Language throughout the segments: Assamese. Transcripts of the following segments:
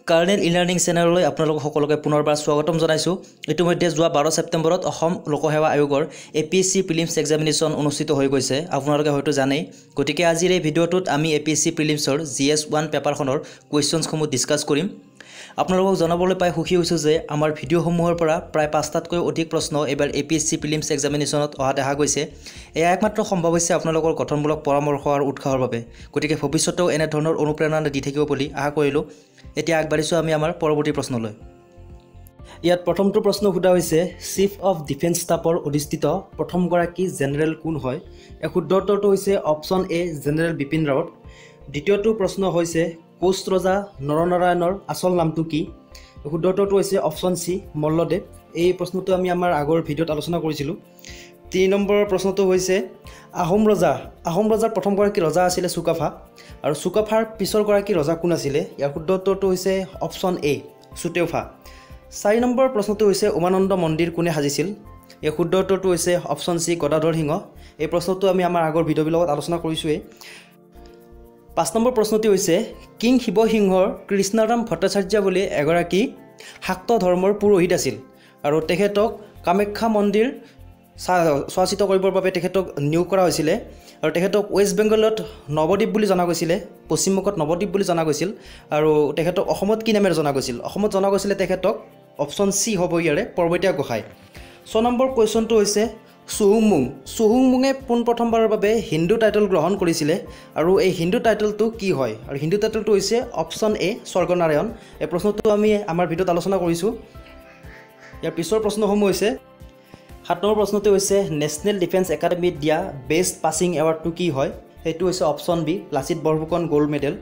Kernel eLearning চেনেললৈ আপোনালোক সকলোকে পুনৰবাৰ স্বাগতম জনাইছো। ইতিমধ্যে যোৱা 12 ছেপ্টেম্বৰত অসম লোকসেৱা আয়োগৰ APSC Prelims এক্সামিনেশ্যন অনুষ্ঠিত হৈ গৈছে। আপোনালোকে হয়তো জানেই। গতিকে আজিৰ এই ভিডিঅ'টোত আমি APSC Prelimsৰ GS1 পেপাৰখনৰ কোৱেশ্চনসমূহ ডিসকাস কৰিম। আপোনালোকক জনাবলৈ পাই সুখী হৈছো যে আমাৰ ভিডিঅ'সমূহৰ পৰা প্ৰায় 5টাতকৈ অধিক প্ৰশ্ন এবাৰ APSC Prelims এক্সামিনেশ্যনত অহা দেখা গৈছে। এয়া একমাত্ৰ সম্ভৱ হৈছে আপোনালোকৰ গঠনমূলক পৰামৰ্শ আৰু উৎসাহৰ বাবে। গতিকে ভৱিষ্যতেও এনে ধৰণৰ অনুপ্ৰেৰণা দি থাকিব বুলি আশা কৰিলো। এতিয়া আগবাঢ়িছো আমি আমাৰ পৰৱৰ্তী প্ৰশ্নলৈ। ইয়াত প্ৰথমটো প্ৰশ্ন সোধা হৈছে চিফ অফ ডিফেন্স ষ্টাফৰ অধিষ্ঠিত প্ৰথমগৰাকী জেনেৰেল কোন হয়? এই শুদ্ধ উত্তৰটো হৈছে option A general Bipin Rawat. দ্বিতীয়টো প্ৰশ্ন হৈছে কোচ ৰজা নৰনাৰায়ণৰ আচল নামটো কি? শুদ্ধ উত্তৰটো হৈছে অপচন সি মল্লদেৱ। এই প্ৰশ্নটো আমি আমাৰ আগৰ ভিডিঅ'ত আলোচনা কৰিছিলোঁ। 3 নম্বৰ প্ৰশ্নটো হৈছে আহোম ৰজাৰ প্ৰথমগৰাকী ৰজা আছিলে চুকাফা আৰু চুকাফাৰ পিছৰগৰাকী ৰজা কোন আছিলে? ইয়াৰ শুদ্ধ উত্তৰটো হৈছে অপচন এ চুতেওফা। 4 নম্বৰ প্ৰশ্নটো হৈছে উমানন্দ মন্দিৰ কোনে সাজিছিল? ইয়াৰ শুদ্ধ উত্তৰটো হৈছে অপচন সি গদাধৰ সিংহ। এই প্ৰশ্নটো আমি আমাৰ আগৰ ভিডিঅ'বিলাকত আলোচনা কৰিছোঁৱেই। 5 নম্বৰ প্ৰশ্নটি হৈছে কিং শিৱসিংহৰ কৃষ্ণৰাম ভট্টাচাৰ্য বুলি এগৰাকী শাক্ত ধৰ্মৰ পুৰোহিত আছিল আৰু তেখেতক কামাখ্যা মন্দিৰ চোৱাচিত কৰিবৰ বাবে তেখেতক নিয়োগ কৰা হৈছিলে আৰু তেখেতক ৱেষ্ট বেংগলত নৱদ্বীপ বুলি জনা গৈছিলে, পশ্চিমবংগত নৱদ্বীপ বুলি জনা গৈছিল আৰু তেখেতক অসমত কি নামেৰে জনা গৈছিল? অসমত জনা গৈছিলে তেখেতক অপচন সি হ'ব ইয়াৰে পৰ্বতীয়া গোসাঁই। 6 নম্বৰ কুৱেশ্যনটো হৈছে চুহুংমুঙে পোনপ্ৰথমবাৰৰ বাবে হিন্দু টাইটল গ্ৰহণ কৰিছিলে আৰু এই হিন্দু টাইটলটো কি হয়? আৰু হিন্দু টাইটলটো হৈছে অপচন এ স্বৰ্গনাৰায়ণ। এই প্ৰশ্নটো আমি আমাৰ ভিডিঅ'ত আলোচনা কৰিছোঁ। ইয়াৰ পিছৰ প্ৰশ্নসমূহ হৈছে 7 নম্বৰ প্ৰশ্নটো হৈছে নেশ্যনেল ডিফেন্স একাডেমীত দিয়া বেষ্ট পাছিং এৱাৰ্ডটো কি হয়? সেইটো হৈছে option B Lachit Borphukan gold medal.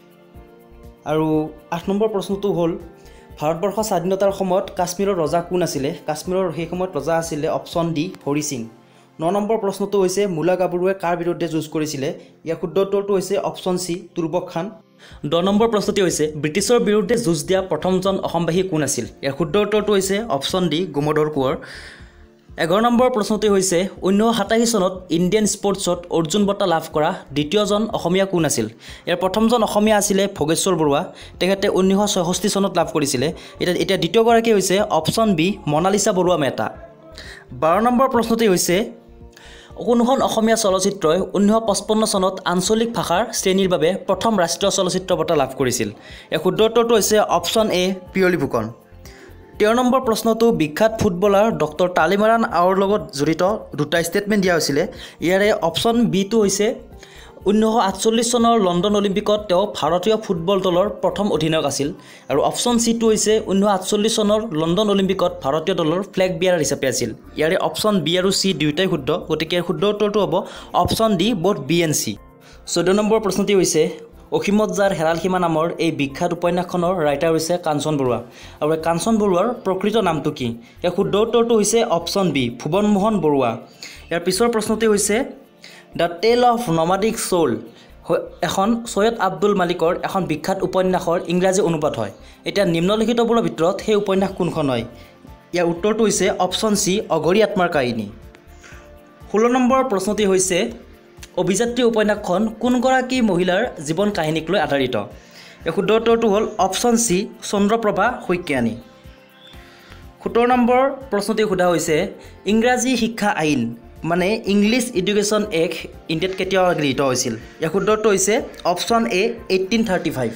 আৰু 8 নম্বৰ প্ৰশ্নটো হ'ল ভাৰতবৰ্ষ স্বাধীনতাৰ সময়ত কাশ্মীৰৰ ৰজা কোন আছিলে? কাশ্মীৰৰ সেই সময়ত ৰজা আছিলে option D Hari Singh. 9 number প্ৰশ্নটো হৈছে মূলা গাভৰুৱে কাৰ বিৰুদ্ধে যুঁজ কৰিছিলে? ইয়াৰ শুদ্ধ উত্তৰটো হৈছে option C Turbak Khan. 10 number প্ৰশ্নটি হৈছে ব্ৰিটিছৰ বিৰুদ্ধে যুঁজ দিয়া প্ৰথমজন অসমবাসী কোন আছিল? ইয়াৰ শুদ্ধ উত্তৰটো হৈছে option D Gomdhar Konwar. 11 number প্ৰশ্নটি হৈছে 1987 চনত ইণ্ডিয়ান স্পৰ্টছত অৰ্জুন বঁটা লাভ কৰা দ্বিতীয়জন অসমীয়া কোন আছিল? ইয়াৰ প্ৰথমজন অসমীয়া আছিলে ভোগেশ্বৰ বৰুৱা। তেখেতে 1966 চনত লাভ কৰিছিলে। এতিয়া দ্বিতীয়গৰাকী হৈছে option B Monalisa Baruah Mehta. 12 number প্ৰশ্নটি হৈছে কোনখন অসমীয়া চলচ্চিত্ৰই 1955 চনত আঞ্চলিক ভাষাৰ শ্ৰেণীৰ বাবে প্ৰথম ৰাষ্ট্ৰীয় চলচ্চিত্ৰ বঁটা লাভ কৰিছিল? ইয়াৰ শুদ্ধ উত্তৰটো হৈছে option A Piyoli Phukan. 13 number প্ৰশ্নটো বিখ্যাত ফুটবলাৰ ডক্টৰ তালিমাৰান আউৰ লগত জড়িত দুটা ষ্টেটমেণ্ট দিয়া হৈছিলে। ইয়াৰে অপচন বিটো হৈছে 1948 চনৰ লণ্ডন অলিম্পিকত তেওঁ ভাৰতীয় ফুটবল দলৰ প্ৰথম অধিনায়ক আছিল আৰু অপচন চিটো হৈছে 1948 চনৰ লণ্ডন অলিম্পিকত ভাৰতীয় দলৰ ফ্লেগ বিয়াৰাৰ হিচাপে আছিল। ইয়াৰে অপচন বি আৰু চি দুয়োটাই শুদ্ধ। গতিকে শুদ্ধ উত্তৰটো হ'ব option D both B and C. 14 number প্ৰশ্নটি হৈছে অসীমত যাৰ হেৰাল সীমা নামৰ এই বিখ্যাত উপন্যাসখনৰ ৰাইটাৰ হৈছে কাঞ্চন বৰুৱা আৰু এই কাঞ্চন বৰুৱাৰ প্ৰকৃত নামটো কি? ইয়াৰ শুদ্ধ উত্তৰটো হৈছে অপচন বি ভুৱন মোহন বৰুৱা। ইয়াৰ পিছৰ প্ৰশ্নটি হৈছে দ্য টেল অফ নমাডিক চ'ল এখন সৈয়দ আব্দুল মালিকৰ এখন বিখ্যাত উপন্যাসৰ ইংৰাজী অনুবাদ হয়। এতিয়া নিম্নলিখিতবোৰৰ ভিতৰত সেই উপন্যাস কোনখন হয়? ইয়াৰ উত্তৰটো হৈছে অপচন চি অঘৰী আত্মাৰ কাহিনী। 16 নম্বৰ প্ৰশ্নটি হৈছে অভিযাত্ৰী উপন্যাসখন কোনগৰাকী মহিলাৰ জীৱন কাহিনীক লৈ আধাৰিত? এই শুদ্ধ উত্তৰটো হ'ল option C Chandraprabha Saikiani. 17 number প্ৰশ্নটি সোধা হৈছে ইংৰাজী শিক্ষা আইন মানে ইংলিছ এডুকেশ্যন এক্ট ইণ্ডিয়াত কেতিয়া গৃহীত হৈছিল? ইয়াৰ শুদ্ধ উত্তৰ হৈছে অপচন এ 1835।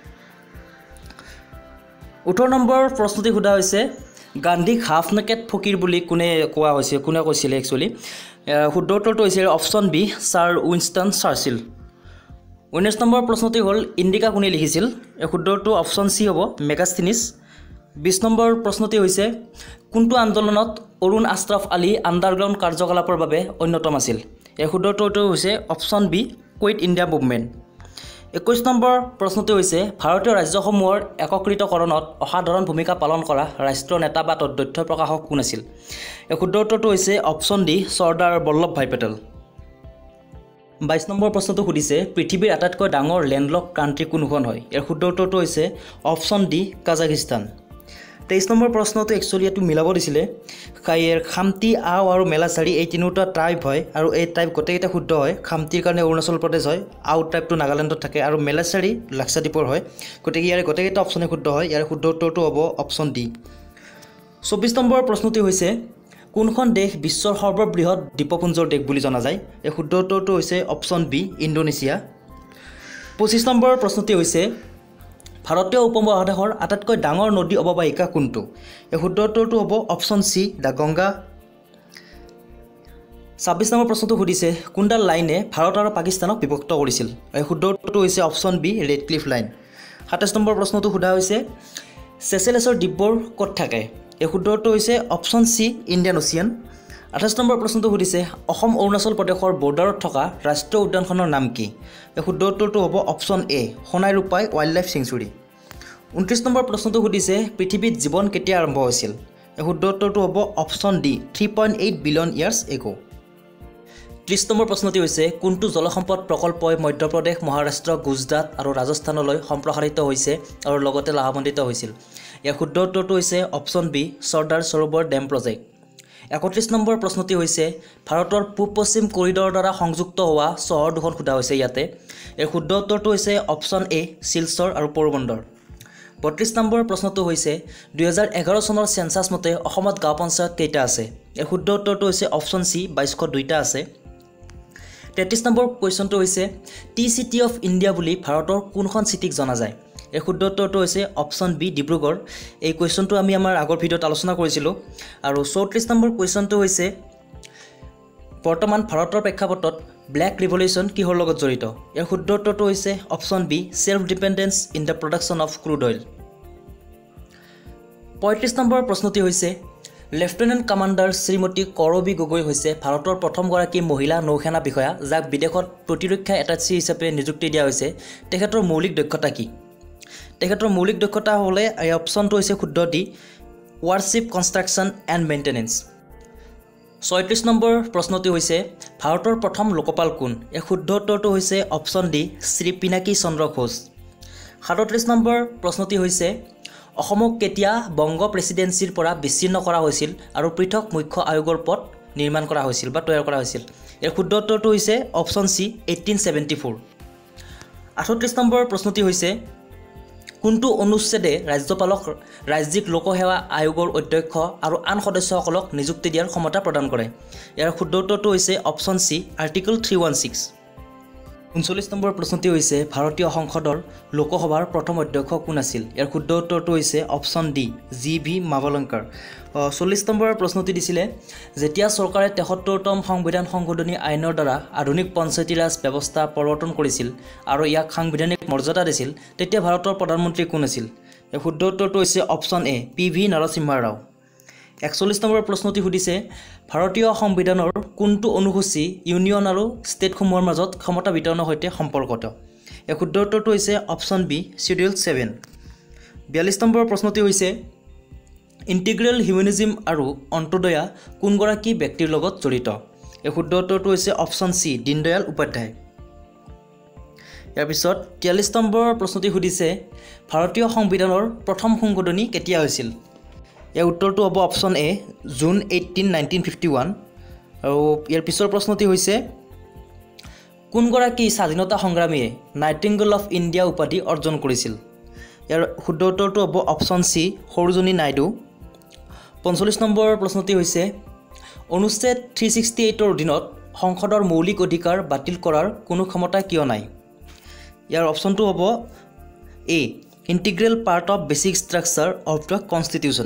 18 নম্বৰ প্ৰশ্নটি সোধা হৈছে গান্ধীক হাফ নেকেড ফকীৰ বুলি কোনে কৈছিলে একচুৱেলি? শুদ্ধ উত্তৰটো হৈছে option B sir Winston Churchill. 19 number প্ৰশ্নটি হ'ল ইণ্ডিকা কোনে লিখিছিল? এই শুদ্ধ উত্তৰ অপচন চি হ'ব মেগাস্থিনিছ। 20 নম্বৰ প্ৰশ্নটি হৈছে কোনটো আন্দোলনত অৰুণ আশ্ৰাফ আলী আণ্ডাৰগ্ৰাউণ্ড কাৰ্যকলাপৰ বাবে অন্যতম আছিল? এই শুদ্ধ উত্তৰটো হৈছে option B quit India movement. 21 number প্ৰশ্নটি হৈছে ভাৰতীয় ৰাজ্যসমূহৰ একত্ৰিতকৰণত অসাধাৰণ ভূমিকা পালন কৰা ৰাষ্ট্ৰীয় নেতা বা তথ্য প্ৰকাশক কোন আছিল? এই শুদ্ধ উত্তৰটো হৈছে অপচন ডি চৰ্দাৰ বল্লভ ভাই পেটেল। 22 নম্বৰ প্ৰশ্নটো সুধিছে পৃথিৱীৰ আটাইতকৈ ডাঙৰ লেণ্ডলক কাণ্ট্ৰি কোনখন হয়? ইয়াৰ শুদ্ধ উত্তৰটো হৈছে অপচন ডি কাজাখিস্তান। 23 নম্বৰ প্ৰশ্নটো একচুয়ালি এটো মিলাব দিছিলে খামতি আও আৰু মেলাচাৰি এই তিনিটা ট্ৰাইব হয় আৰু এই ট্ৰাইব গোটেইটা শুদ্ধ হয় খামতিৰ কাৰণে অৰুণাচল প্ৰদেশ হয় আও ট্ৰাইবটো নাগালেণ্ডত থাকে আৰু মেলাচাৰি লাক্ষাদ্বীপৰ হয় গতিকে ইয়াৰ গোটেইটা অপচনে শুদ্ধ হয় ইয়াৰ শুদ্ধ উত্তৰটো হ'ব অপচন ডি 24 নম্বৰ প্ৰশ্নটি হৈছে কোনখন দেশ বিশ্বৰ সৰ্ববৃহৎ দ্বীপপুঞ্জৰ দেশ বুলি জনা যায় এই শুদ্ধ উত্তৰটো হৈছে অপচন বি ইণ্ডোনেছিয়া 25 নম্বৰ প্ৰশ্নটি হৈছে ভাৰতীয় উপমহাদেশৰ আটাইতকৈ ডাঙৰ নদী অৱবাহিকা কোনটো এই শুদ্ধ উত্তৰটো হ'ব option C the Ganga 26 number প্ৰশ্নটো সুধিছে কোনডাল লাইনে ভাৰত আৰু পাকিস্তানক বিভক্ত কৰিছিল এই শুদ্ধ উত্তৰটো হৈছে option B Radcliffe line 27 number প্ৰশ্নটো সোধা হৈছে চেচেলেছৰ দ্বীপবোৰ ক'ত থাকে এই শুদ্ধ উত্তৰ হৈছে option C Indian Ocean 28 number প্ৰশ্নটো সুধিছে অসম অৰুণাচল প্ৰদেশৰ বৰ্ডাৰত থকা ৰাষ্ট্ৰীয় উদ্যানখনৰ নাম কি এই শুদ্ধ উত্তৰটো হ'ব option A Sonai Rupai wildlife sanctuary 29 number প্ৰশ্নটো সুধিছে পৃথিৱীত জীৱন কেতিয়া আৰম্ভ হৈছিল এই শুদ্ধ উত্তৰটো হ'ব অপচন ডি 3.8 বিলিয়ন ইয়াৰ্ছ এগো 30 নম্বৰ প্ৰশ্নটি হৈছে কোনটো জলসম্পদ প্ৰকল্পই মধ্যপ্ৰদেশ মহাৰাষ্ট্ৰ গুজৰাট আৰু ৰাজস্থানলৈ সম্প্ৰসাৰিত হৈছে আৰু লগতে লাভান্বিত হৈছিল ইয়াৰ শুদ্ধ উত্তৰটো হৈছে option B Sardar Sarovar dam project 31 number প্ৰশ্নটি হৈছে ভাৰতৰ পূব পশ্চিম কৰিডৰৰ দ্বাৰা সংযুক্ত হোৱা চহৰ দুখন সোধা হৈছে ইয়াতে ইয়াৰ শুদ্ধ উত্তৰটো হৈছে অপচন এ শিলচৰ আৰু পোৰবন্দৰ 32 নম্বৰ প্ৰশ্নটো হৈছে 2011 চনৰ সেন্সাস মতে অসমত গাঁও পঞ্চায়ত কেইটা আছে ইয়াৰ শুদ্ধ উত্তৰটো হৈছে অপচন সি 2202টা আছে 33 নম্বৰ কোৱেশ্চনটো হৈছে টি সিটি অফ ইণ্ডিয়া বুলি ভাৰতৰ কোনখন সিটিক জনা যায় এই শুদ্ধ উত্তৰটো হৈছে অপচন বি ডিব্ৰুগড় এই কোৱেশ্চনটো আমি আমাৰ আগৰ ভিডিঅ'ত আলোচনা কৰিছিলোঁ আৰু 34 নম্বৰ কোৱেশ্চনটো হৈছে বৰ্তমান ভাৰতৰ প্ৰেক্ষাপটত ব্ল্যাক ৰিভলিউচন কিহৰ লগত জড়িত ইয়াৰ শুদ্ধ উত্তৰটো হৈছে option B self dependence in the production of crude oil 35 number প্ৰশ্নটি হৈছে লেফটেনেণ্ট কমাণ্ডাৰ শ্ৰীমতী কৰবী গগৈ হৈছে ভাৰতৰ প্ৰথমগৰাকী মহিলা নৌসেনা বিষয়া যাক বিদেশত প্ৰতিৰক্ষা এটাচি হিচাপে নিযুক্তি দিয়া হৈছে তেখেতৰ মৌলিক দক্ষতা কি তেখেতৰ মৌলিক দক্ষতা হ'লে এই অপচনটো হৈছে শুদ্ধ D warship construction and maintenance 36 number প্ৰশ্নটি হৈছে ভাৰতৰ প্ৰথম লোকপাল কোন এই শুদ্ধ উত্তৰটো হৈছে option D Shri Pinaki Chandra Ghose 37 number প্ৰশ্নটি হৈছে অসমক কেতিয়া বংগ প্ৰেসিডেন্সিৰ পৰা বিচ্ছিন্ন কৰা হৈছিল আৰু পৃথক মুখ্য আয়োগৰ পদ নিৰ্মাণ কৰা হৈছিল বা তৈয়াৰ কৰা হৈছিল ইয়াৰ শুদ্ধ উত্তৰটো হৈছে অপচন সি 1874 38 নম্বৰ প্ৰশ্নটি হৈছে কোনটো অনুচ্ছেদে ৰাজ্যপালক ৰাজ্যিক লোকসেৱা আয়োগৰ অধ্যক্ষ আৰু আন সদস্যসকলক নিযুক্তি দিয়াৰ ক্ষমতা প্ৰদান কৰে ইয়াৰ শুদ্ধ উত্তৰটো হৈছে অপচন সি আৰ্টিকল 316 39 নম্বৰ প্ৰশ্নটি হৈছে ভাৰতীয় সংসদৰ লোকসভাৰ প্ৰথম অধ্যক্ষ কোন আছিল ইয়াৰ শুদ্ধ উত্তৰটো হৈছে option D G V Mavalankar 40 number প্ৰশ্নটি দিছিলে যেতিয়া চৰকাৰে 73তম সংবিধান সংশোধনী আইনৰ দ্বাৰা আধুনিক পঞ্চায়তী ৰাজ ব্যৱস্থা প্ৰৱৰ্তন কৰিছিল আৰু ইয়াক সাংবিধানিক মৰ্যাদা দিছিল তেতিয়া ভাৰতৰ প্ৰধানমন্ত্ৰী কোন আছিল ইয়াৰ শুদ্ধ উত্তৰটো হৈছে option A P V Narasimha Rao 41 number প্ৰশ্নটি সুধিছে ভাৰতীয় সংবিধানৰ কোনটো অনুসূচী ইউনিয়ন আৰু ষ্টেটসমূহৰ মাজত ক্ষমতা বিতৰণৰ সৈতে সম্পৰ্কিত এই শুদ্ধ উত্তৰটো হৈছে অপচন বি শিডিউল 7 42 নম্বৰ প্ৰশ্নটি হৈছে ইন্টিগ্ৰেল হিউমেনিজম আৰু অন্তোদয়া কোনগৰাকী ব্যক্তিৰ লগত জড়িত এই শুদ্ধ উত্তৰটো হৈছে অপচন সি দীনদয়াল উপাধ্যায় ইয়াৰ পিছত 43 নম্বৰ প্ৰশ্নটি সুধিছে ভাৰতীয় সংবিধানৰ প্ৰথম সংশোধনী কেতিয়া হৈছিল ইয়াৰ উত্তৰটো হ'ব অপচন এ জুন 18 1951 আৰু ইয়াৰ পিছৰ প্ৰশ্নটি হৈছে কোনগৰাকী স্বাধীনতা সংগ্ৰামীয়ে নাইটিংগেল অফ ইণ্ডিয়া উপাধি অৰ্জন কৰিছিল ইয়াৰ শুদ্ধ উত্তৰটো হ'ব option C Sarojini Naidu 45 number প্ৰশ্নটি হৈছে অনুচ্ছেদ 368ৰ অধীনত সংসদৰ মৌলিক অধিকাৰ বাতিল কৰাৰ কোনো ক্ষমতা কিয় নাই ইয়াৰ অপচনটো হ'ব a integral part of basic structure of the constitution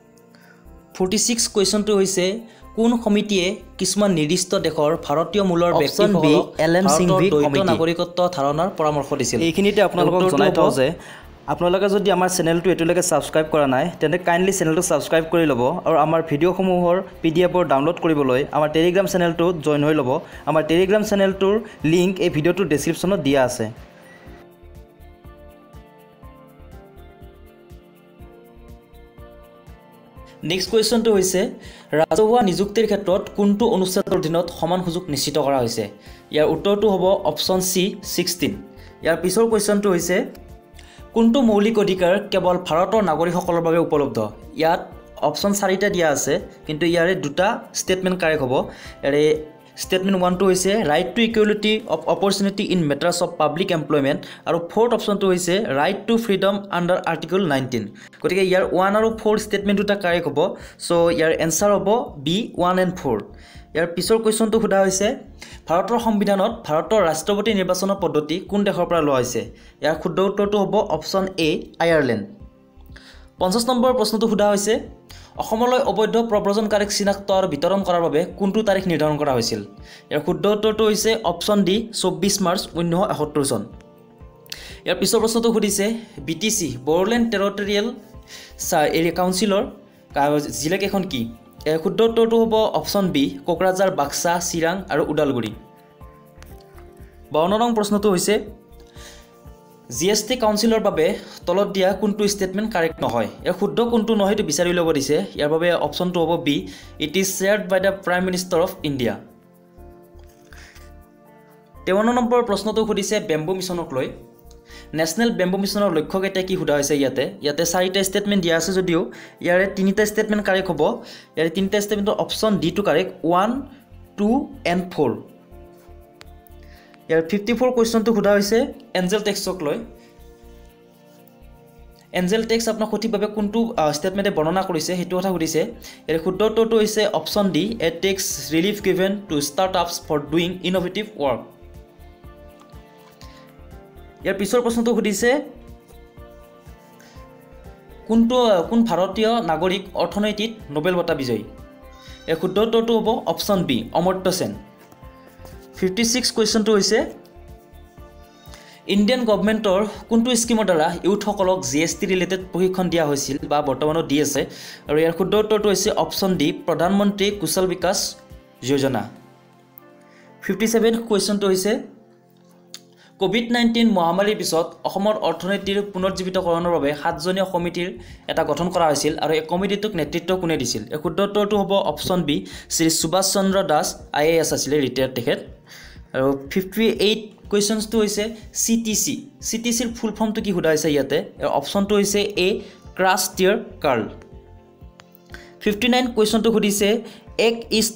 46 কোৱেশ্চনটো হৈছে কোন সমিতিয়ে কিছুমান নিৰ্দিষ্ট দেশৰ ভাৰতীয় মূলৰ ব্যক্তিসকলক দ্বৈত নাগৰিকত্ব ধাৰণাৰ পৰামৰ্শ দিছিল এইখিনিতে আপোনালোকক জনাই থওঁ যে আপোনালোকে যদি আমাৰ চেনেলটো এতিয়ালৈকে সাবস্ক্ৰাইব কৰা নাই তেন্তে কাইন্ডলি চেনেলটো সাবস্ক্ৰাইব কৰি ল'ব আৰু আমাৰ ভিডিঅ'সমূহৰ পিডিএফৰ ডাউনলোড কৰিবলৈ আমাৰ টেলিগ্ৰাম চেনেলটো জইন হৈ ল'ব আমাৰ টেলিগ্ৰাম চেনেলটোৰ লিংক এই ভিডিঅ'টোৰ ডেছক্ৰিপশ্যনত দিয়া আছে নেক্সট কোৱেশ্চনটো হৈছে ৰাজহুৱা নিযুক্তিৰ ক্ষেত্ৰত কোনটো অনুচ্ছেদৰ অধীনত সমান সুযোগ নিশ্চিত কৰা হৈছে ইয়াৰ উত্তৰটো হ'ব অপচন সি 16 ইয়াৰ পিছৰ কোৱেশ্চনটো হৈছে কোনটো মৌলিক অধিকাৰ কেৱল ভাৰতৰ নাগৰিকসকলৰ বাবে উপলব্ধ ইয়াত অপচন 4টা দিয়া আছে কিন্তু ইয়াৰে দুটা স্টেটমেন্ট কাৰেক্ট হ'ব ইয়াৰে Statement 1 to is right to equality of opportunity in matters of public employment and fourth option to is right to freedom under Article 19. Kotike yar 1 aru 4 statement to ta correct hobo so yar answer hobo B 1 and 4. Yar pisor question to huda hoise Bharator Sambidhanot Bharator Rashtrapati Nirbachonor Poddhoti kun dekhor pora loa hoise yar khuddo uttor to hobo option A Ireland. 50 number প্ৰশ্নটো huda hoise অসমলৈ অবৈধ প্ৰব্ৰজনকাৰীক চিনাক্ত আৰু বিতৰণ কৰাৰ বাবে কোনটো তাৰিখ নিৰ্ধাৰণ কৰা হৈছিল ইয়াৰ শুদ্ধ উত্তৰটো হৈছে অপচন ডি 24 মাৰ্চ 1971 চন ইয়াৰ পিছৰ প্ৰশ্নটো সুধিছে বিটিসি বড়োলেণ্ড টেৰিটৰিয়েল এৰিয়া কাউন্সিলৰ জিলা কেখন কি ইয়াৰ শুদ্ধ উত্তৰটো হ'ব অপচন বি কোকৰাঝাৰ বাক্সা চিৰাং আৰু উদালগুৰি 52 নং প্ৰশ্নটো হৈছে GST কাউন্সিলৰ বাবে তলত দিয়া কোনটো স্টেটমেন্ট কাৰেক্ট নহয় এৰ শুদ্ধ কোনটো নহয় তো বিচাৰি লব দিছে ইয়াৰ বাবে অপচনটো হ'ব B it is shared by the prime minister of India 53 number প্ৰশ্নটো সুধিছে বেম্বু মিছনক লৈ নেশনেল বেম্বু মিছনৰ লক্ষ্য কেইটা কি সুধা হৈছে ইয়াতে 4টা স্টেটমেন্ট দিয়া আছে যদিও ইয়াৰে 3টা স্টেটমেন্ট কাৰেক্ট হ'ব ইয়াৰে 3টা স্টেটমেন্টৰ option D two correct 1 2 and 4 ইয়াৰ 54 কোৱেশ্চনটো খুদা হৈছে এঞ্জেল টেক্সক লৈ এঞ্জেল টেক্স আপোনাক সঠিকভাৱে কোনটো স্টেটমেন্টে বৰ্ণনা কৰিছে হেতু কথা সুধিছে ইয়াৰ শুদ্ধ উত্তৰটো হৈছে option D a tax relief given to startups for doing innovative work ইয়াৰ পিছৰ প্ৰশ্নটো সুধিছে কোন ভাৰতীয় নাগৰিক অৰ্থনৈতিক নোবেল বঁটা বিজয়ী ইয়াৰ শুদ্ধ উত্তৰটো হ'ব option B Amartya Sen 56 question to is Indian government or kuntu scheme দ্বাৰা youth সকলক GST related প্ৰশিক্ষণ দিয়া হৈছিল বা বৰ্তমানো দি আছে আৰু ইয়াৰ শুদ্ধ উত্তৰটো হৈছে অপচন ডি প্ৰধানমন্ত্ৰী কুশল Vikas Yojana 57 question to is COVID-19 মহামাৰীৰ পিছত অসমৰ অৰ্থনীতিৰ পুনৰুজ্জীৱিতকৰণৰ বাবে 7জনীয়া কমিটিৰ এটা গঠন কৰা হৈছিল আৰু এই কমিটিটোক নেতৃত্ব কোনে দিছিল এই শুদ্ধ উত্তৰটো হ'ব option B Shri Subhash Chandra Das IAS আছিল ৰিটায়াৰ্ড তেখেত আৰু 58 questions to is CTC ৰ ফুল ফৰ্মটো কি huda হৈছে ইয়াতে অপচনটো হৈছে A crash tier curl 59 question to সুধিছে এক ইষ্ট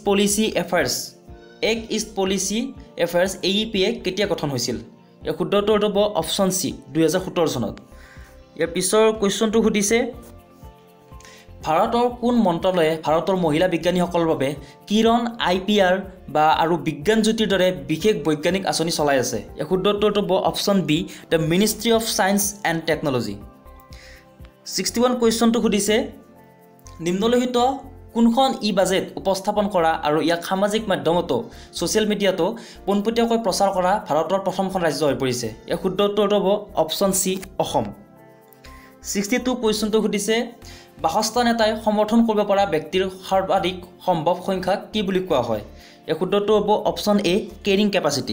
পলিচি এফেয়াৰ্স AEPA কেতিয়া গঠন হৈছিল ইয়াৰ শুদ্ধ উত্তৰটো হ'ব অপচন সি 2017 চনত ইয়াৰ পিছৰ কোৱেশ্চনটো সুধিছে ভাৰতৰ কোন মন্ত্ৰালয়ে ভাৰতৰ মহিলা বিজ্ঞানীসকলৰ বাবে কিৰণ IPR বা আৰু বিজ্ঞান জ্যোতিৰ দৰে বিশেষ বৈজ্ঞানিক আঁচনি চলাই আছে ইয়াৰ শুদ্ধ উত্তৰটো হ'ব option B the ministry of science and technology 61 কোৱেশ্চনটো সুধিছে নিম্নলিখিত কোনখন বাজেট উপস্থাপন কৰা আৰু ইয়াক সামাজিক মাধ্যমতো সোশ্যাল মিডিয়াতো পোনপটীয়াকৈ প্ৰচাৰ কৰা ভাৰতৰ প্ৰথমখন ৰাজ্য হৈ পৰিছে ইয়াৰ শুদ্ধ উত্তৰটো হ'ব অপচন সি অসম 62 কোৱেশ্চনটো সুধিছে বাসস্থান এটাই সমৰ্থন কৰিব পৰা ব্যক্তিৰ সৰ্বাধিক সম্ভৱ সংখ্যা কি বুলি কোৱা হয় ইয়াৰ শুদ্ধটো হ'ব অপচন এ কেৰিং কেপাসিটি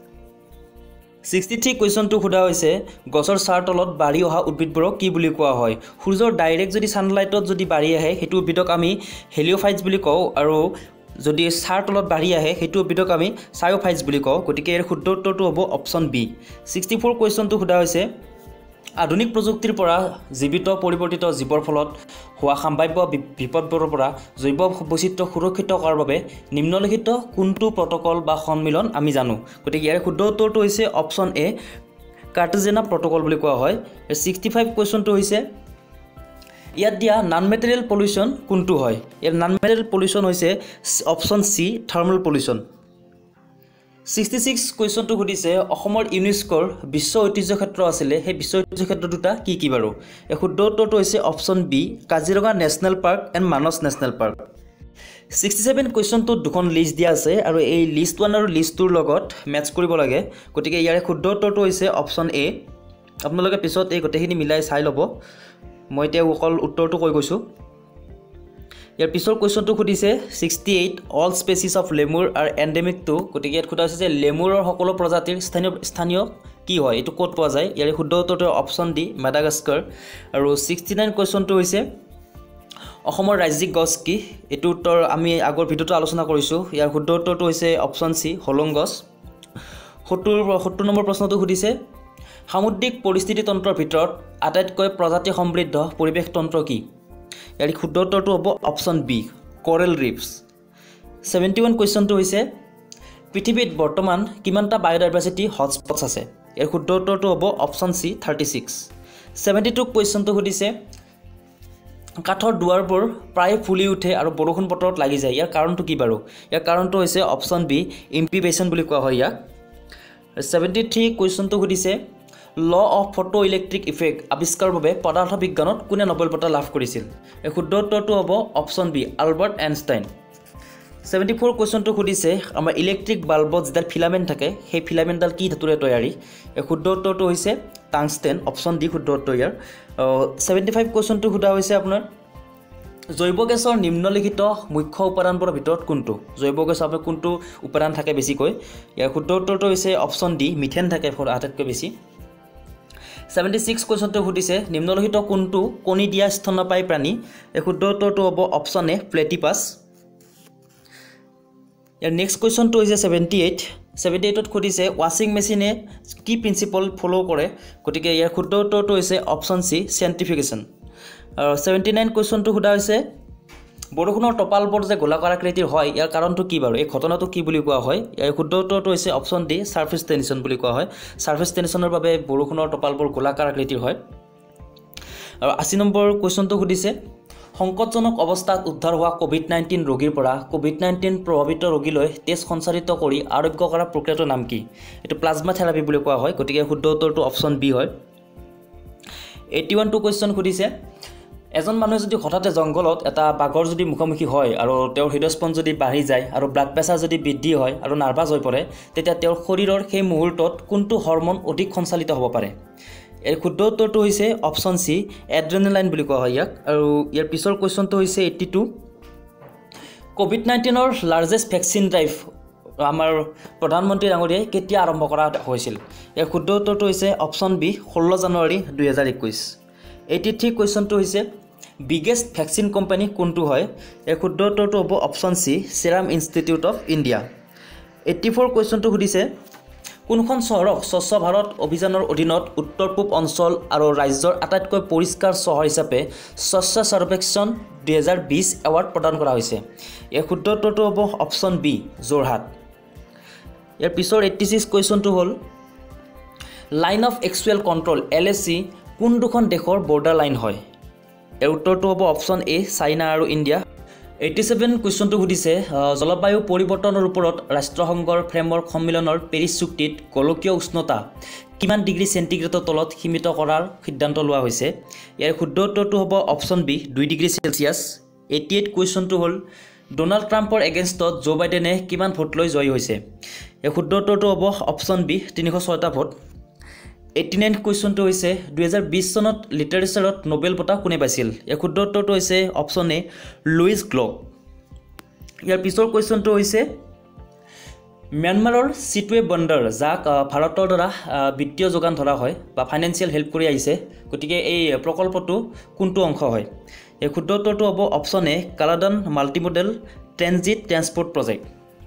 63 কোৱেশ্চনটো খুদা হৈছে গছৰ ছাৰ তলত বাঢ়ি অহা উদ্ভিদবোৰক কি বুলি কোৱা হয় সূৰ্যৰ ডাইৰেক্ট যদি সানলাইটত যদি বাঢ়ি আহে হেতু উদ্ভিদক আমি হেলিওফাইটছ বুলি কওঁ আৰু যদি ছাৰ তলত বাঢ়ি আহে হেতু উদ্ভিদক আমি সায়োফাইটছ বুলি কওঁ গতিকে এৰ শুদ্ধ উত্তৰটো হ'ব অপচন বি 64 কোৱেশ্চনটো খুদা হৈছে আধুনিক প্ৰযুক্তিৰ পৰা জীৱিত পৰিৱৰ্তিত জীৱৰ ফলত হোৱা সম্ভাৱ্য বিপদবোৰৰ পৰা জৈৱ বৈচিত্ৰ্য সুৰক্ষিত কৰাৰ বাবে নিম্নলিখিত কোনটো প্ৰটকল বা সন্মিলন আমি জানো গতিকে ইয়াৰ শুদ্ধ উত্তৰটো হৈছে অপচন এ কাৰ্টেজেনা প্ৰটকল বুলি কোৱা হয় 65 কোৱেশ্চনটো হৈছে ইয়াত দিয়া নন মেটেৰিয়েল পলিউশ্যন কোনটো হয় ইয়াৰ নন মেটেৰিয়েল পলিউশ্যন হৈছে অপচন সি থাৰ্মেল পলিউশ্যন 66 কোৱেশ্চনটো সুধিছে অসমৰ ইউনেস্কোৰ বিশ্ব ঐতিহ্য ক্ষেত্ৰ আছিল সেই বিশ্ব ঐতিহ্য ক্ষেত্ৰ দুটা কি কি বাৰু এই শুদ্ধ উত্তৰটো হৈছে option B Kaziranga national park and Manas national park 67 কোৱেশ্চনটো দুখন লিষ্ট দিয়া আছে আৰু এই লিষ্ট 1 আৰু লিষ্ট 2 ৰ লগত মেচ কৰিব লাগে গতিকে ইয়াৰ শুদ্ধ উত্তৰটো হৈছে অপচন এ আপোনালোকে পিছত এই গটেখিনি মিলাই চাই ল'ব মই এতিয়া অকল উত্তৰটো কৈ গৈছো ইয়াৰ পিছৰ কোৱেশ্চনটো সুধিছে 68 all species of lemur are endemic to গতিকে ইয়াত খুদা হৈছে যে লেমুৰৰ সকলো প্ৰজাতিৰ স্থানীয় কি হয় এটো ক'ত পোৱা যায় ইয়াৰ শুদ্ধ উত্তৰটো অপচন ডি মাডাগাস্কাৰ আৰু 69 কোৱেশ্চনটো হৈছে অসমৰ ৰাজ্যিক গছ কি এটো উত্তৰ আমি আগৰ ভিডিওটো আলোচনা কৰিছো ইয়াৰ শুদ্ধ উত্তৰটো হৈছে অপচন সি হলং গছ 70 নম্বৰ প্ৰশ্নটো সুধিছে সামুদ্ৰিক পৰিস্থিতি তন্ত্ৰৰ ভিতৰত আটাইতকৈ প্ৰজাতি সমৃদ্ধ পৰিৱেশ তন্ত্ৰ কি ইয়াৰ শুদ্ধ উত্তৰটো হ'ব অপশ্যন বি কোৰেল ৰিফছ 71 কোৱেশ্চনটো হৈছে পৃথিৱীত বৰ্তমান কিমানটা বায়োডাইভাৰ্চিটি হটস্পটছ আছে ইয়াৰ শুদ্ধ উত্তৰটো হ'ব অপশ্যন সি 36 72 কোৱেশ্চনটো সুধিছে কাঠৰ দুৱাৰবোৰ প্ৰায় ফুলি উঠে আৰু বৰষুণ বতৰত লাগি যায় ইয়াৰ কাৰণটো কি বাৰু ইয়াৰ কাৰণটো হৈছে অপশ্যন বি ইম্পিবেশ্যন বুলি কোৱা হয় ইয়াক 73 কোৱেশ্চনটো সুধিছে law of photo electric effect আৱিষ্কাৰৰ বাবে পদাৰ্থ বিজ্ঞানত কোনে নোবেল বঁটা লাভ কৰিছিল এই শুদ্ধ উত্তৰটো হ'ব অপশ্যন বি আলবাৰ্ট আইনষ্টাইন 74 কোৱেশ্চনটো সুধিছে আমাৰ ইলেক্ট্ৰিক বাল্বত যেডাল ফিলামেণ্ট থাকে সেই ফিলামেণ্টডাল কি ধাতুৰে তৈয়াৰী এই শুদ্ধ উত্তৰটো হৈছে টাংষ্টেন অপশ্যন ডি শুদ্ধ উত্তৰ ইয়াৰ 75 কোৱেশ্চনটো সোধা হৈছে আপোনাৰ জৈৱ গেছৰ নিম্নলিখিত মুখ্য উপাদানবোৰৰ ভিতৰত কোনটো জৈৱ গেছ আপোনাৰ কোনটো উপাদান থাকে বেছিকৈ ইয়াৰ শুদ্ধ উত্তৰটো হৈছে অপশ্যন ডি মিথেন থাকে আটাইতকৈ বেছি 76 কোৱেশ্চনটো সুধিছে নিম্নলিখিত কোনটো কণী দিয়া স্তন্যপায়ী প্ৰাণী এই শুদ্ধ উত্তৰটো হ'ব অপশ্যন এ প্লেটিপাছ ইয়াৰ নেক্সট কুৱেশ্যনটো হৈছে 78ত সুধিছে ৱাশ্বিং মেচিনে কি প্ৰিন্সিপল ফলো কৰে গতিকে ইয়াৰ শুদ্ধ উত্তৰটো হৈছে অপশ্যন সি চেণ্ট্ৰিফিকেশ্যন আৰু 79 কুৱেশ্যনটো সোধা হৈছে বৰষুণৰ টপালবোৰ যে গোলাকাৰ আকৃতিৰ হয় ইয়াৰ কাৰণটো কি বাৰু এই ঘটনাটো কি বুলি কোৱা হয় ইয়াৰ শুদ্ধ উত্তৰটো হৈছে অপশ্যন ডি সাৰফেস টেনশ্যন বুলি কোৱা হয় সাৰফেস টেনশ্যনৰ বাবে বৰষুণৰ টপালবোৰ গোলাকাৰ আকৃতিৰ হয় আৰু 80 নম্বৰ কুৱেশ্যনটো সুধিছে সংকটজনক অৱস্থাত উদ্ধাৰ হোৱা কোভিড-19 ৰোগীৰ পৰা কোভিড-19 প্ৰভাৱিত ৰোগীলৈ তেজ সঞ্চাৰিত কৰি আৰোগ্য কৰা প্ৰক্ৰিয়াটোৰ নাম কি এটো প্লাজমা থেৰাপি বুলি কোৱা হয় গতিকে শুদ্ধ উত্তৰটো অপশ্যন বি হয় 81 কুৱেশ্যন সুধিছে এজন মানুহে যদি হঠাতে জংগলত এটা বাঘৰ যদি মুখোমুখি হয় আৰু তেওঁৰ হৃদস্পন্দন যদি বাঢ়ি যায় আৰু ব্লাড প্ৰেছাৰ যদি বৃদ্ধি হয় আৰু নাৰ্ভাছ হৈ পৰে তেতিয়া তেওঁৰ শৰীৰৰ সেই মুহূৰ্তত কোনটো হৰমন অধিক সঞ্চালিত হ'ব পাৰে এই শুদ্ধ উত্তৰটো হৈছে অপশ্যন সি এড্ৰেনালাইন বুলি কোৱা হয় ইয়াক আৰু ইয়াৰ পিছৰ কুৱেশ্যনটো হৈছে 82 কোভিড-19ৰ লাৰ্জেষ্ট ভেকচিন ড্ৰাইভ আমাৰ প্ৰধানমন্ত্ৰী ডাঙৰীয়াই কেতিয়া আৰম্ভ কৰা হৈছিল ইয়াৰ শুদ্ধ উত্তৰটো হৈছে অপশ্যন বি 16 জানুৱাৰী 2021 83 কুৱেশ্যনটো হৈছে বিগেষ্ট ভেকচিন কোম্পানী কোনটো হয় এই শুদ্ধ উত্তৰটো হ'ব option C serum institute of India 84 কুৱেশ্যনটো সুধিছে কোনখন চহৰক স্বচ্ছ ভাৰত অভিযানৰ অধীনত উত্তৰ পূব অঞ্চল আৰু ৰাজ্যৰ আটাইতকৈ পৰিষ্কাৰ চহৰ হিচাপে স্বচ্ছ সৰ্বেক্ষণ 2020 এৱাৰ্ড প্ৰদান কৰা হৈছে এই শুদ্ধ উত্তৰটো হ'ব অপশ্যন বি যোৰহাট ইয়াৰ পিছৰ 86 কুৱেশ্যনটো হ'ল line of actual control LAC কোন দুখন দেশৰ বৰ্ডাৰ লাইন হয় ইয়াৰ উত্তৰটো হ'ব অপশ্যন এ চাইনা আৰু ইণ্ডিয়া 87 কুৱেশ্যনটো সুধিছে জলবায়ু পৰিৱৰ্তনৰ ওপৰত ৰাষ্ট্ৰসংঘৰ ফ্ৰেমৱৰ্ক সন্মিলনৰ পেৰিছ চুক্তিত গোলকীয় উষ্ণতা কিমান ডিগ্ৰী চেণ্টিগ্ৰেডৰ তলত সীমিত কৰাৰ সিদ্ধান্ত লোৱা হৈছে ইয়াৰ শুদ্ধ উত্তৰটো হ'ব অপশ্যন বি 2 ডিগ্ৰী চেলছিয়াছ 88 কুৱেশ্যনটো হ'ল ডোনাল্ড ট্ৰাম্পৰ এগেইনষ্টত জো বাইডেনে কিমান ভোট লৈ জয়ী হৈছে ইয়াৰ শুদ্ধ উত্তৰটো হ'ব অপশ্যন বি 306টা ভোট 89 কুৱেশ্যনটো হৈছে 2020 চনত লিটাৰেচাৰত নোবেল বঁটা কোনে পাইছিল ইয়াৰ শুদ্ধ উত্তৰটো হৈছে অপশ্যন এ লুইছ গ্লক ইয়াৰ পিছৰ কুৱেশ্যনটো হৈছে ম্যানমাৰৰ চিটৱে বণ্ডাৰ যাক ভাৰতৰ দ্বাৰা বিত্তীয় যোগান ধৰা হয় বা ফাইনেন্সিয়েল হেল্প কৰি আহিছে গতিকে এই প্ৰকল্পটো কোনটো অংশ হয় এই শুদ্ধ উত্তৰটো হ'ব option A Kaladan multimodal transit transport project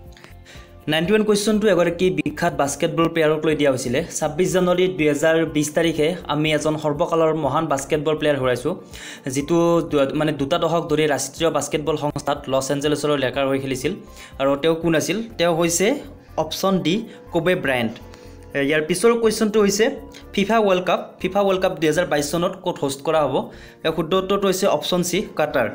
91 কুৱেশ্যনটো এগৰাকী বিখ্যাত বাস্কেটবল প্লেয়াৰক লৈ দিয়া হৈছিলে 26 জানুৱাৰী 2020 তাৰিখে আমি এজন সৰ্বকালৰ মহান বাস্কেটবল প্লেয়াৰ হেৰাইছোঁ যিটো মানে দুটা দশক ধৰি ৰাষ্ট্ৰীয় বাস্কেটবল সংস্থাত লছ এঞ্জেলেছৰ লেকাৰ হৈ খেলিছিল আৰু তেওঁ কোন আছিল তেওঁ হৈছে অপশ্যন ডি কোবে ব্ৰায়েণ্ট ইয়াৰ পিছৰ কুৱেশ্যনটো হৈছে ফিফা ৱৰ্ল্ড কাপ 2022 চনত ক'ত হোষ্ট কৰা হ'ব ইয়াৰ শুদ্ধ উত্তৰটো হৈছে অপশ্যন চি কাটাৰ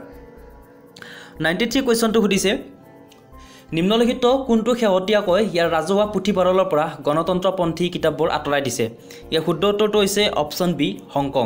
93 কুৱেশ্যনটো সুধিছে নিম্নলিখিত কোনটো শেহতীয়াকৈ ইয়াৰ ৰাজহুৱা পুথিভঁৰালৰ পৰা গণতন্ত্ৰপন্থী কিতাপবোৰ আঁতৰাই দিছে ইয়াৰ শুদ্ধ উত্তৰটো হৈছে অপশ্যন বি হংকং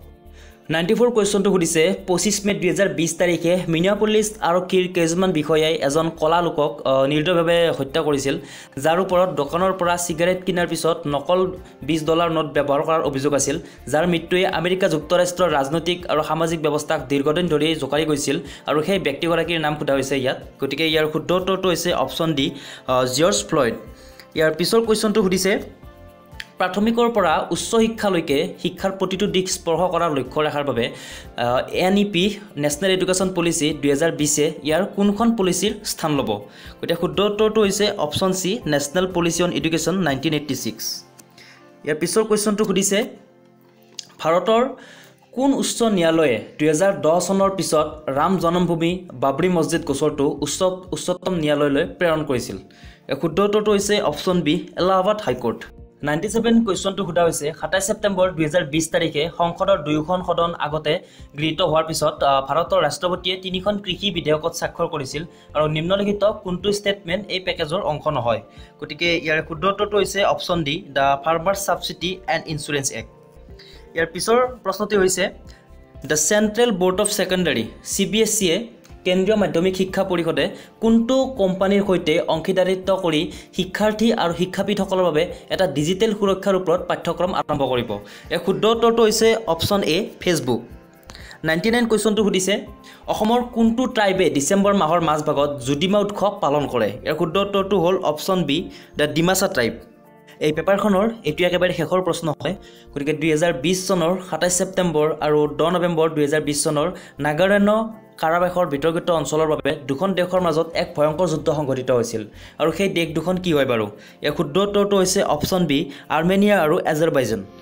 94 কুৱেশ্যনটো সুধিছে 25 মে 2020 তাৰিখে মিনিয়াপলিছ আৰক্ষীৰ কেইজনমান বিষয়াই এজন কলা লোকক নিৰ্দয়ভাৱে হত্যা কৰিছিল যাৰ ওপৰত দোকানৰ পৰা চিগাৰেট কিনাৰ পিছত নকল $20 নোট ব্যৱহাৰ কৰাৰ অভিযোগ আছিল যাৰ মৃত্যুৱে আমেৰিকা যুক্তৰাষ্ট্ৰৰ ৰাজনৈতিক আৰু সামাজিক ব্যৱস্থাক দীৰ্ঘদিন ধৰি জোকাৰি গৈছিল আৰু সেই ব্যক্তিগৰাকীৰ নাম সোধা হৈছে ইয়াত গতিকে ইয়াৰ শুদ্ধ উত্তৰটো হৈছে অপশ্যন ডি জৰ্জ ফ্লয়েড ইয়াৰ পিছৰ কুৱেশ্যনটো সুধিছে প্ৰাথমিকৰ পৰা উচ্চ শিক্ষালৈকে শিক্ষাৰ প্ৰতিটো দিশ স্পৰ্শ কৰাৰ লক্ষ্য ৰাখাৰ বাবে NEP নেশ্যনেল এডুকেশ্যন পলিচি 2020 ইয়াৰ কোনখন পলিচিৰ স্থান ল'ব গতিকে শুদ্ধ উত্তৰটো হৈছে option C national policy on education 1986 ইয়াৰ পিছৰ কুৱেশ্যনটো সুধিছে ভাৰতৰ কোন উচ্চ ন্যায়ালয়ে 2010 চনৰ পিছত ৰাম জন্মভূমি বাবৰি মছজিদ গোচৰটো উচ্চতম ন্যায়ালয়লৈ প্ৰেৰণ কৰিছিল এই শুদ্ধ উত্তৰটো হৈছে অপশ্যন বি এলাহাবাদ হাইকোৰ্ট 97 কুৱেশ্যনটো সোধা হৈছে 27 ছেপ্টেম্বৰ 2020 তাৰিখে সংসদৰ দুয়োখন সদন আগতে গৃহীত হোৱাৰ পিছত ভাৰতৰ ৰাষ্ট্ৰপতিয়ে তিনিখন কৃষি বিধেয়কত স্বাক্ষৰ কৰিছিল আৰু নিম্নলিখিত কোনটো ষ্টেটমেণ্ট এই পেকেজৰ অংশ নহয় গতিকে ইয়াৰ শুদ্ধ উত্তৰটো হৈছে option D the farmer subsidy and insurance act ইয়াৰ পিছৰ প্ৰশ্নটি হৈছে the central board of secondary CBSE কেন্দ্ৰীয় মাধ্যমিক শিক্ষা পৰিষদে কোনটো কোম্পানীৰ সৈতে অংশীদাৰিত্ব কৰি শিক্ষাৰ্থী আৰু শিক্ষাবিদসকলৰ বাবে এটা ডিজিটেল সুৰক্ষাৰ ওপৰত পাঠ্যক্ৰম আৰম্ভ কৰিব এই শুদ্ধ উত্তৰটো হৈছে অপশ্যন এ ফেচবুক 99 কুৱেশ্যনটো সুধিছে অসমৰ কোনটো ট্ৰাইবে ডিচেম্বৰ মাহৰ মাজভাগত জুদিমা উৎসৱ পালন কৰে ইয়াৰ শুদ্ধ উত্তৰটো হ'ল option B the Dimasa tribe এই পেপাৰখনৰ এইটো একেবাৰে শেষৰ প্ৰশ্ন হয় গতিকে 2020 চনৰ 27 ছেপ্টেম্বৰ আৰু 10 নৱেম্বৰ 2020 চনৰ নাগালেণ্ড কাৰাবাসৰ বিতৰ্কিত অঞ্চলৰ বাবে দুখন দেশৰ মাজত এক ভয়ংকৰ যুদ্ধ সংঘটিত হৈছিল আৰু সেই দেশ দুখন কি হয় বাৰু ইয়াৰ শুদ্ধ উত্তৰটো হৈছে অপশ্যন বি আৰ্মেনিয়া আৰু আজাৰবাইজান